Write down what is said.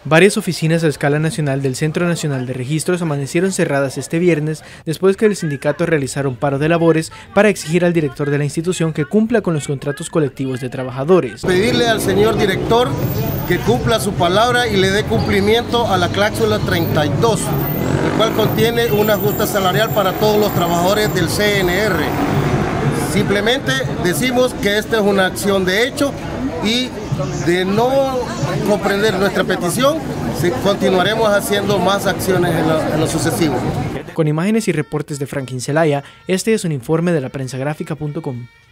Varias oficinas a escala nacional del Centro Nacional de Registros amanecieron cerradas este viernes después que el sindicato realizara un paro de labores para exigir al director de la institución que cumpla con los contratos colectivos de trabajadores. Pedirle al señor director que cumpla su palabra y le dé cumplimiento a la cláusula 32, el cual contiene un ajuste salarial para todos los trabajadores del CNR. Simplemente decimos que esta es una acción de hecho y de no comprender nuestra petición, continuaremos haciendo más acciones en lo sucesivo. Con imágenes y reportes de Franklin Zelaya, este es un informe de laprensagráfica.com.